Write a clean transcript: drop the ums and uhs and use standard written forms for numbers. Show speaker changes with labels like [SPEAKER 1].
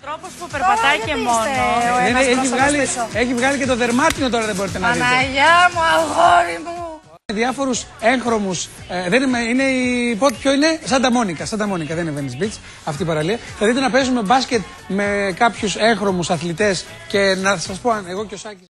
[SPEAKER 1] τρόπος που περπατάει και μόνο.
[SPEAKER 2] Έχει βγάλει και το δερμάτινο τώρα, δεν μπορείτε να δείτε.
[SPEAKER 1] Παναγιά μου, αγόρι μου.
[SPEAKER 2] Διάφορους έγχρωμους. Είναι ποιο είναι? Σάντα Μόνικα, δεν είναι Venice Beach αυτή η παραλία. Θα δείτε να παίζουμε μπάσκετ με κάποιους έγχρωμους αθλητές και να σας πω, εγώ και ο Σάκης.